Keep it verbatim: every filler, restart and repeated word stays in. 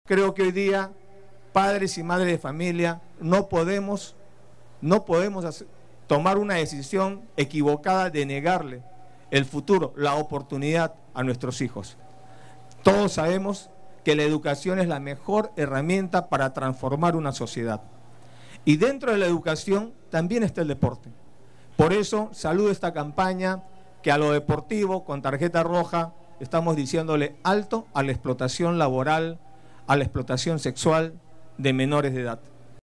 Creo que hoy día, padres y madres de familia, no podemos, no podemos hacer, tomar una decisión equivocada de negarle el futuro, la oportunidad a nuestros hijos. Todos sabemos que la educación es la mejor herramienta para transformar una sociedad. Y dentro de la educación también está el deporte. Por eso saludo esta campaña que a lo deportivo, con tarjeta roja, estamos diciéndole alto a la explotación laboral, a la explotación sexual de menores de edad.